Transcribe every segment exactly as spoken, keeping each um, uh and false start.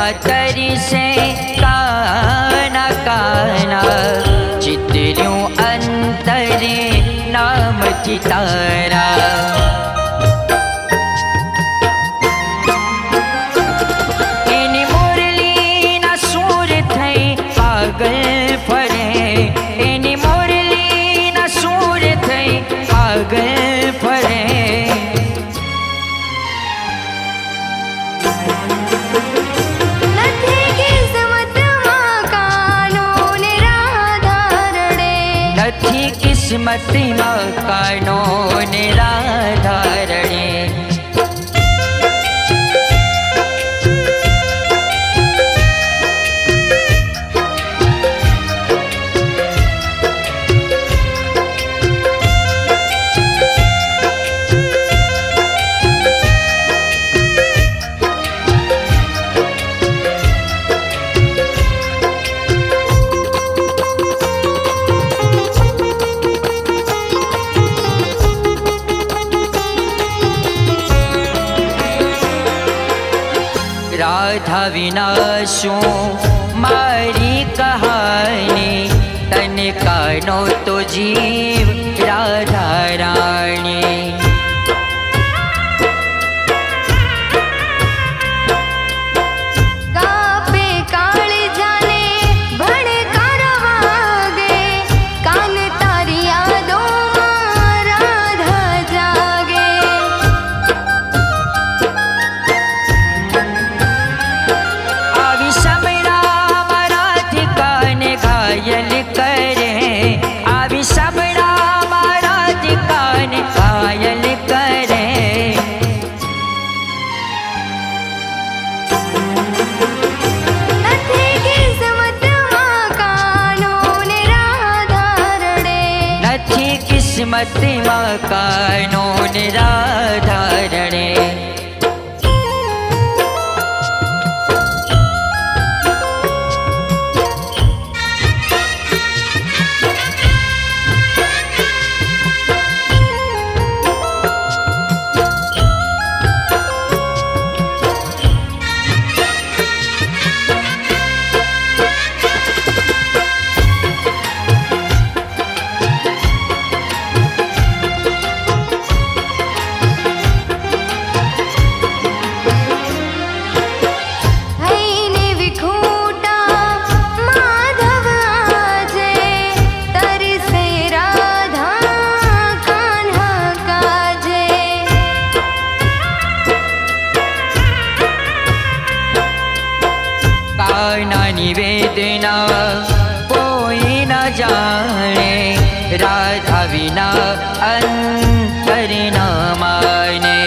खातर से काना काना चित्रियों अंतरे नाम चितारा। एनी मुरली ना सूर थई पागल फरे, एनी मुरली ना सूर थई पागल फरे। नथी किस्मत में कानो निराधारणे। राधा विनाशों मारी कहानी, तन कानो तो जीव राधा रानी। कापे काली जाने भण करवागे, कान तारी यादों में राधा जागे। घायल करे अभी सब राम राधिका ने घायल करे। नथी किस्मत में कानून राधारणे, नथी किस्मत में कानून राधारणे। निवेदना कोई न जाने, राधा विना अंतर न माने।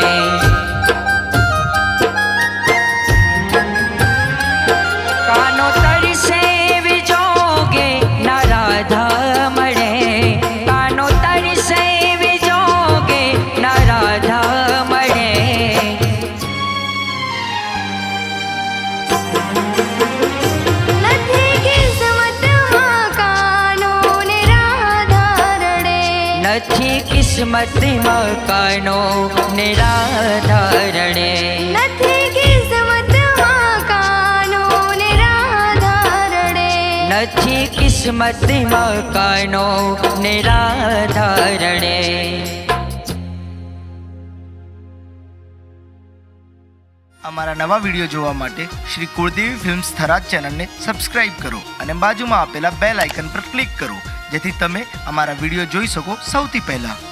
कानो तर से विजोगे न राधा मरे, कानो तर से विजोगे न राधा मरे। नथी किस्मत में कानो निराधारणे, नथी किस्मत में कानो निराधारणे, नथी किस्मत में कानो निराधारणे। अमारा नवा वीडियो जोवा माटे श्री कुलदेवी फिल्म्स थराद चैनल ने सब्सक्राइब करो अने बाजू में आपेला बेल आइकन पर क्लिक करो, जेथी तमे अमारा वीडियो जोई सको सौथी पहला।